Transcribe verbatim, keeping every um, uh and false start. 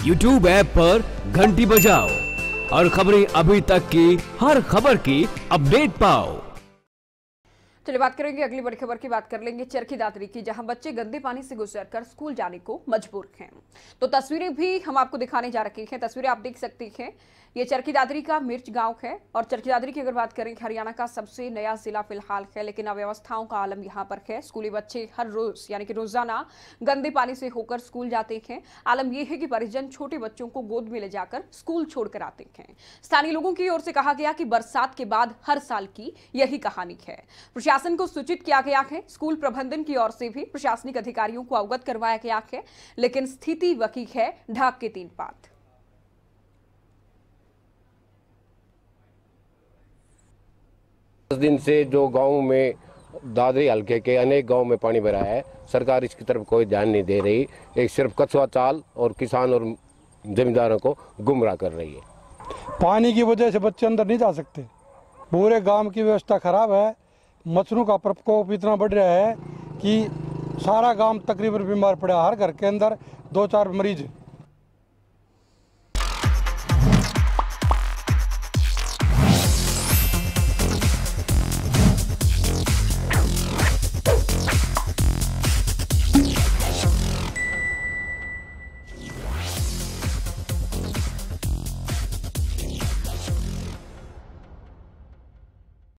YouTube app पर घंटी बजाओ और खबरें अभी तक की हर खबर की अपडेट पाओ। चलिए बात करेंगे अगली बड़ी खबर की। बात कर लेंगे चरखी दादरी की, जहां बच्चे गंदे पानी से गुजरकर स्कूल जाने को मजबूर हैं। तो तस्वीरें भी हम आपको दिखाने जा रहे हैं। तस्वीरें आप देख सकते हैं, ये चरखी दादरी का मिर्च गांव है। और चरखी दादरी की अगर बात करें, हरियाणा का सबसे नया जिला फिलहाल है, लेकिन अव्यवस्थाओं का आलम यहाँ पर है। स्कूली बच्चे हर रोज यानी कि रोजाना गंदे पानी से होकर स्कूल जाते हैं। आलम यह है कि परिजन छोटे बच्चों को गोद में ले जाकर स्कूल छोड़कर आते हैं। स्थानीय लोगों की ओर से कहा गया कि बरसात के बाद हर साल की यही कहानी है। प्रशासन को सूचित किया गया है, स्कूल प्रबंधन की ओर से भी प्रशासनिक अधिकारियों को अवगत करवाया गया है, लेकिन स्थिति वही है ढाक के तीन पात। दस दिन से जो गांव में दादरी हल्के के अनेक गांव में पानी भरा है, सरकार इसकी तरफ कोई ध्यान नहीं दे रही। एक सिर्फ कछुआ चाल और किसान और जमींदारों को गुमराह कर रही है। पानी की वजह से बच्चे अंदर नहीं जा सकते। पूरे गांव की व्यवस्था खराब है। मच्छरों का प्रकोप इतना बढ़ रहा है कि सारा गांव तकरीबन बीमार पड़ा। हर घर के अंदर दो चार मरीज